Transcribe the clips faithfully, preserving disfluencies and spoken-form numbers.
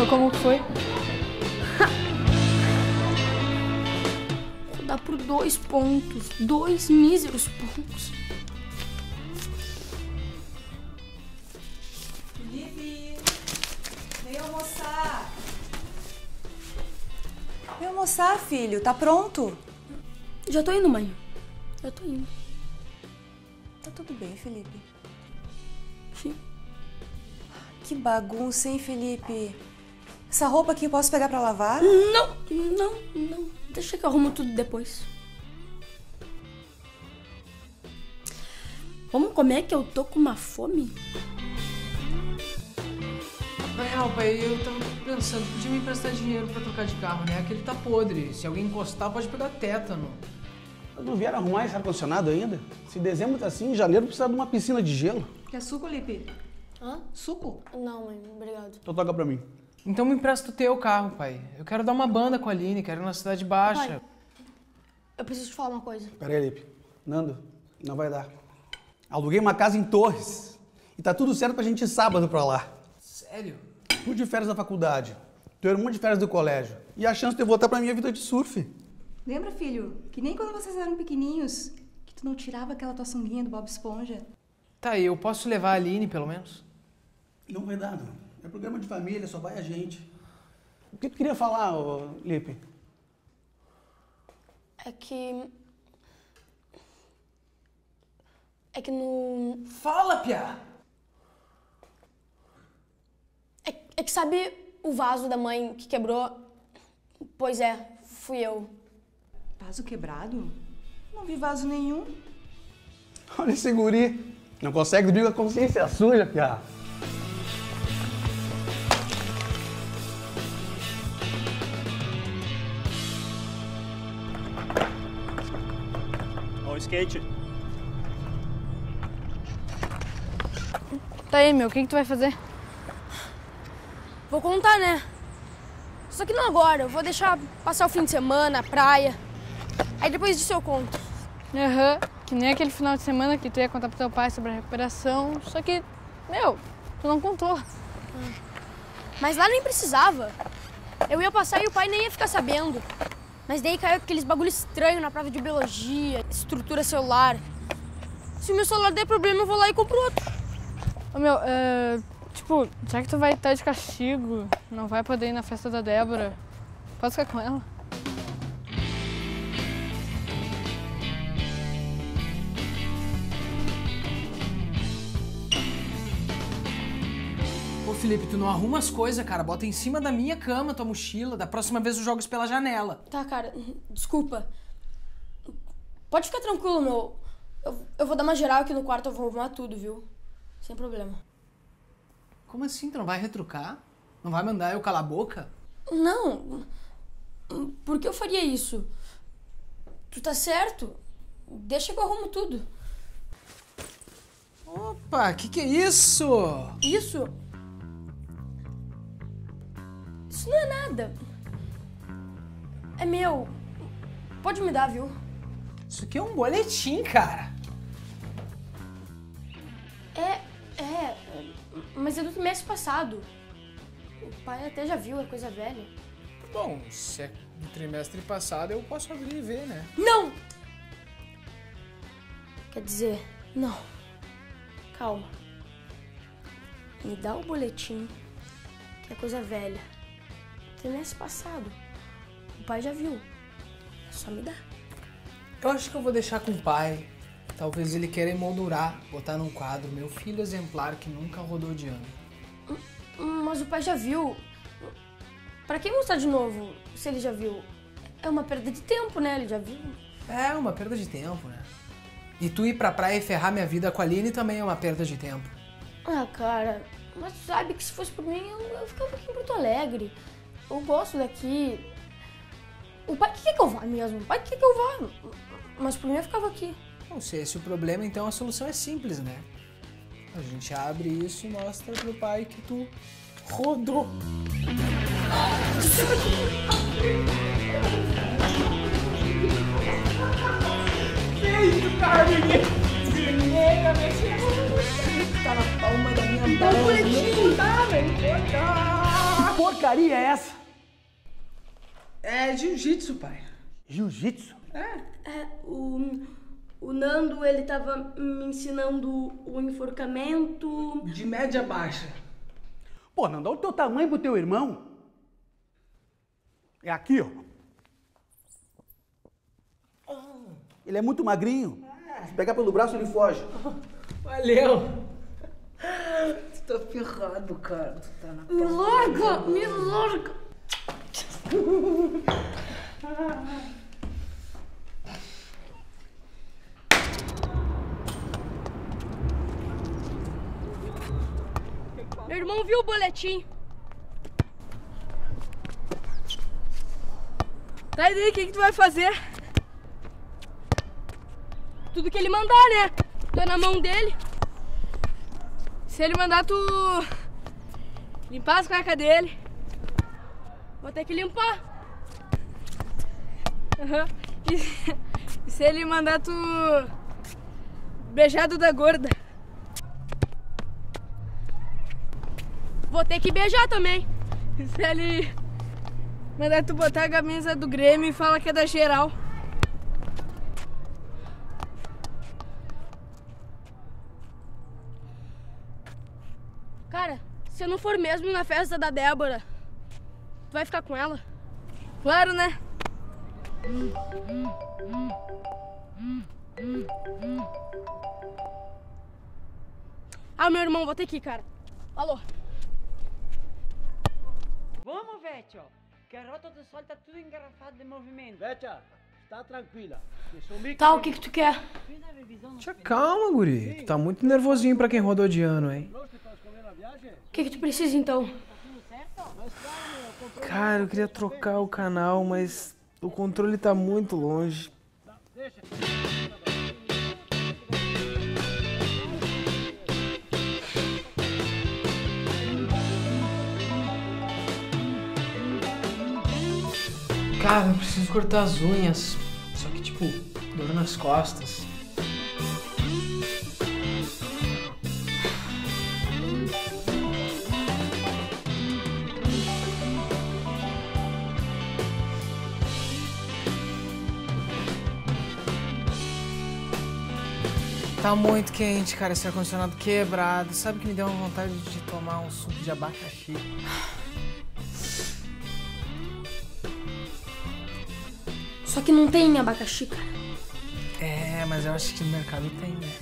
meu, como que foi? Vou dar por dois pontos. Dois míseros pontos. Felipe, vem almoçar. Vem almoçar, filho. Tá pronto? Já tô indo, mãe. Já tô indo. Tá tudo bem, Felipe? Sim. Que bagunça, hein, Felipe? Essa roupa aqui eu posso pegar pra lavar? Não, não, não. Deixa que eu arrumo tudo depois. Vamos comer que eu tô com uma fome? Na real, pai, eu tava pensando, podia me emprestar dinheiro pra trocar de carro, né? Aquele tá podre. Se alguém encostar, pode pegar tétano. Não vieram arrumar esse ar-condicionado ainda? Se dezembro tá assim, em janeiro precisa de uma piscina de gelo. Quer suco, Felipe? Hã? Suco? Não, mãe, obrigado. Então toca pra mim. Então me empresta o teu carro, pai. Eu quero dar uma banda com a Aline, quero ir na Cidade Baixa. Pai, eu preciso te falar uma coisa. Pera aí, Lipe. Nando, não vai dar. Aluguei uma casa em Torres. E tá tudo certo pra gente ir sábado pra lá. Sério? Tu de férias da faculdade, teu irmão de férias do colégio. E a chance de eu voltar pra minha vida de surf. Lembra, filho? Que nem quando vocês eram pequenininhos, que tu não tirava aquela tua sunguinha do Bob Esponja. Tá, eu posso levar a Aline, pelo menos? Não vai dar, não. É programa de família, só vai a gente. O que tu queria falar, ô, Lipe? É que... É que no... Fala, piá! É, é que sabe o vaso da mãe que quebrou? Pois é, fui eu. Vaso quebrado? Não vi vaso nenhum. Olha esse guri. Não consegue dormir com a consciência suja, piá. Ó o skate. Tá aí, meu, o que que tu vai fazer? Vou contar, né? Só que não agora, eu vou deixar passar o fim de semana, a praia. Aí depois disso eu conto. Aham, que nem aquele final de semana que tu ia contar pro teu pai sobre a recuperação, só que, meu, tu não contou. Mas lá nem precisava. Eu ia passar e o pai nem ia ficar sabendo. Mas daí caiu aqueles bagulho estranho na prova de biologia, estrutura celular. Se o meu celular der problema, eu vou lá e compro outro. Ô, meu, é, tipo, já que tu vai estar de castigo, não vai poder ir na festa da Débora, pode ficar com ela? Ô, Felipe, tu não arruma as coisas, cara. Bota em cima da minha cama tua mochila. Da próxima vez eu jogo isso pela janela. Tá, cara, desculpa. Pode ficar tranquilo, meu. Eu, eu vou dar uma geral aqui no quarto, eu vou arrumar tudo, viu? Sem problema. Como assim? Tu não vai retrucar? Não vai mandar eu calar a boca? Não. Por que eu faria isso? Tu tá certo. Deixa que eu arrumo tudo. Opa, que que é isso? Isso? Isso não é nada. É meu. Pode me dar, viu? Isso aqui é um boletim, cara. É, é. Mas é do mês passado. O pai até já viu, é coisa velha. Bom, se é do trimestre passado, eu posso abrir e ver, né? Não! Quer dizer, não. Calma. Me dá o boletim, que é coisa velha. Trimestre passado. O pai já viu. É só me dar. Eu acho que eu vou deixar com o pai. Talvez ele queira emoldurar, botar num quadro meu filho exemplar que nunca rodou de ano. Mas o pai já viu. Pra que mostrar de novo, se ele já viu? É uma perda de tempo, né? Ele já viu. É uma perda de tempo, né? E tu ir pra praia e ferrar minha vida com a Aline também é uma perda de tempo. Ah, cara, mas tu sabe que se fosse por mim, eu, eu ficava aqui em Porto Alegre. Eu gosto daqui. O pai que quer que eu vá mesmo? O pai que quer que eu vá? Mas por mim eu ficava aqui. Não, se esse é o problema, então a solução é simples, né? A gente abre isso e mostra pro pai que tu rodou. Que isso, Carmen? Primeira vez que tá na palma da minha mão. Tá, velho. Por porcaria é essa? É jiu-jitsu, pai. Jiu-jitsu? É. É, o, o Nando, ele tava me ensinando o enforcamento. De média baixa. Pô, não dá o teu tamanho pro teu irmão. É aqui, ó. Ele é muito magrinho. Se pegar pelo braço, ele foge. Valeu. Tu tá ferrado, cara. Tu tá na Me larga! Me larga! Meu irmão viu o boletim. Tá, e daí, o que, que tu vai fazer? Tudo que ele mandar, né? Tô na mão dele. Se ele mandar tu limpar as cuecas dele. Vou ter que limpar. Uhum. E, e se ele mandar tu beijar a Duda gorda. Vou ter que beijar também. E se ele mandar tu botar a camisa do Grêmio e fala que é da geral. Cara, se eu não for mesmo na festa da Débora, tu vai ficar com ela? Claro, né? Ah, meu irmão, vou ter que ir, cara. Falou. Vamos, Vetio, que a rota do sol tá tudo engarrafado de movimento. Vetia, tá tranquila. Tá, o que que tu quer? Tia, calma, guri. Tu tá muito nervosinho pra quem rodou de ano, hein? O que que tu precisa, então? Cara, eu queria trocar o canal, mas o controle tá muito longe. Cara, eu preciso cortar as unhas. Só que, tipo, dor nas costas. Tá muito quente, cara, esse ar-condicionado quebrado. Sabe que me deu uma vontade de tomar um suco de abacaxi. Só que não tem abacaxi, cara. É, mas eu acho que no mercado tem, né?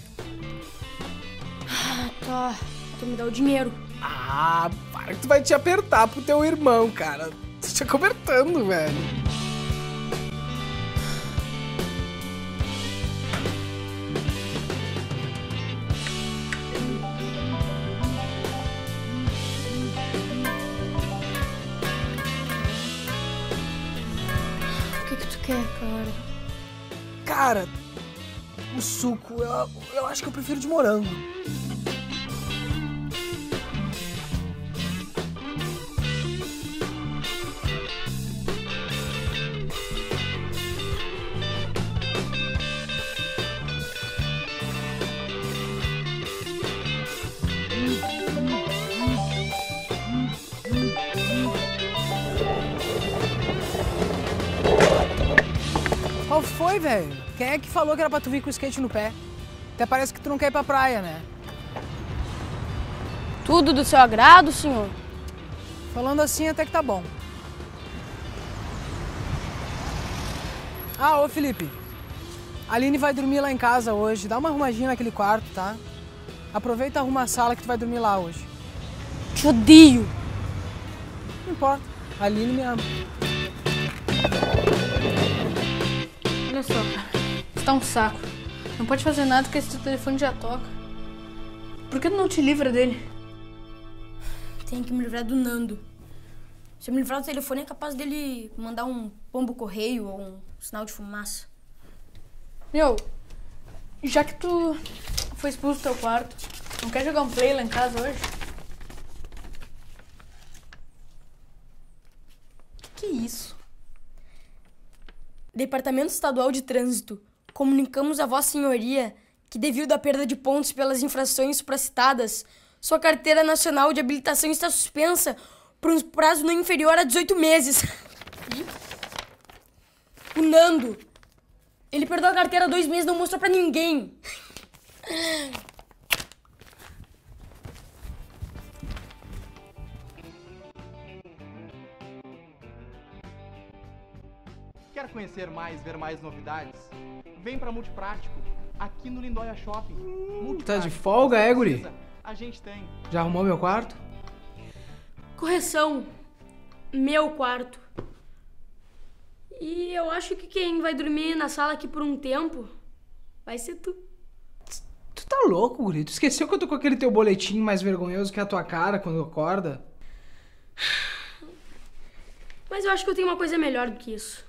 Ah, tá. Tu me dá o dinheiro. Ah, para que tu vai te apertar pro teu irmão, cara. Tu tá cobertando, velho. O que que tu quer, cara? Cara, o suco, eu, eu acho que eu prefiro de morango. Qual foi, velho? Quem é que falou que era pra tu vir com o skate no pé? Até parece que tu não quer ir pra praia, né? Tudo do seu agrado, senhor? Falando assim até que tá bom. Ah, ô Felipe. A Aline vai dormir lá em casa hoje. Dá uma arrumadinha naquele quarto, tá? Aproveita e arruma a sala que tu vai dormir lá hoje. Te odeio. Não importa. A Aline me ama. Olha só, cara. Você tá um saco. Não pode fazer nada porque esse teu telefone já toca. Por que tu não te livra dele? Tenho que me livrar do Nando. Se eu me livrar do telefone, é capaz dele mandar um pombo correio ou um sinal de fumaça. Meu, já que tu foi expulso do teu quarto, não quer jogar um play lá em casa hoje? Que isso? Departamento Estadual de Trânsito, comunicamos a Vossa Senhoria que, devido à perda de pontos pelas infrações supracitadas, sua carteira nacional de habilitação está suspensa por um prazo não inferior a dezoito meses. O Nando, ele perdeu a carteira há dois meses e não mostrou pra ninguém. Quer conhecer mais, ver mais novidades? Vem pra Multiprático, aqui no Lindóia Shopping. Tá de folga, é, guri? A gente tem. Já arrumou meu quarto? Correção. Meu quarto. E eu acho que quem vai dormir na sala aqui por um tempo vai ser tu. Tu tá louco, guri? Tu esqueceu que eu tô com aquele teu boletim mais vergonhoso que a tua cara quando acorda? Mas eu acho que eu tenho uma coisa melhor do que isso.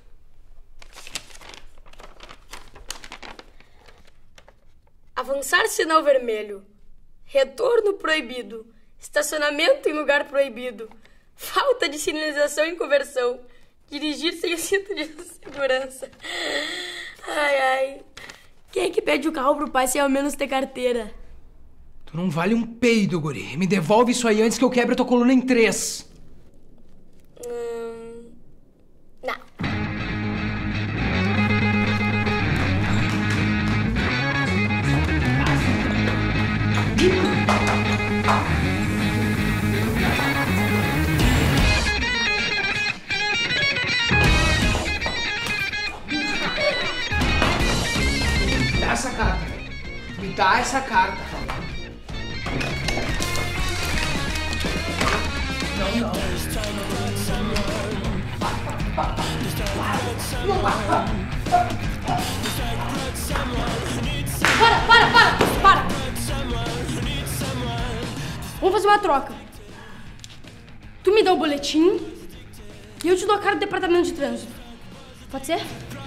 Avançar sinal vermelho. Retorno proibido. Estacionamento em lugar proibido. Falta de sinalização em conversão. Dirigir sem o cinto de segurança. Ai, ai. Quem é que pede o carro pro pai sem ao menos ter carteira? Tu não vale um peido, guri. Me devolve isso aí antes que eu quebre a tua coluna em três. Hum... Não. Dá essa carta. Me dá essa carta. Não, não. Para, para, para, para! Vamos fazer uma troca. Tu me dá o boletim e eu te dou a cara do departamento de trânsito. Pode ser?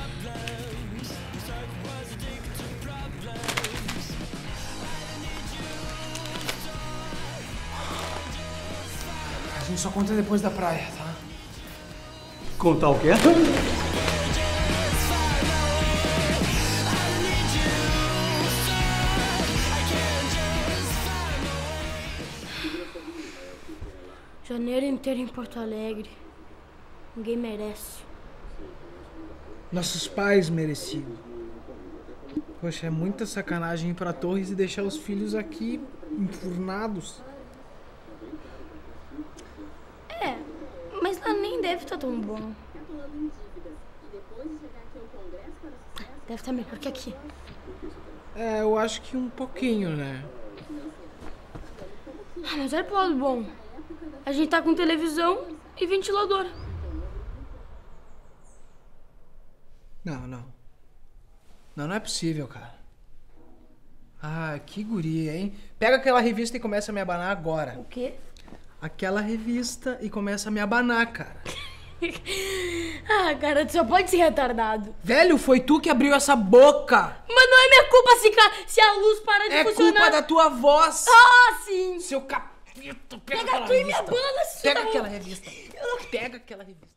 A gente só conta depois da praia, tá? Contar o quê? Janeiro inteiro em Porto Alegre. Ninguém merece. Nossos pais mereciam. Poxa, é muita sacanagem ir pra Torres e deixar os filhos aqui enfurnados. É, mas lá nem deve estar tão bom. Deve estar melhor que aqui. É, eu acho que um pouquinho, né? Ah, mas olha pro lado bom. A gente tá com televisão e ventilador. Não, não. Não, não é possível, cara. Ah, que guria, hein? Pega aquela revista e começa a me abanar agora. O quê? Aquela revista e começa a me abanar, cara. Ah, cara, tu só pode ser retardado. Velho, foi tu que abriu essa boca. Mas não é minha culpa se, ca... se a luz para de É funcionar. culpa da tua voz. Ah, sim. Seu capito. Pega, Pega aquela tu e me revista. abana, se Pega não. aquela revista. Pega aquela revista.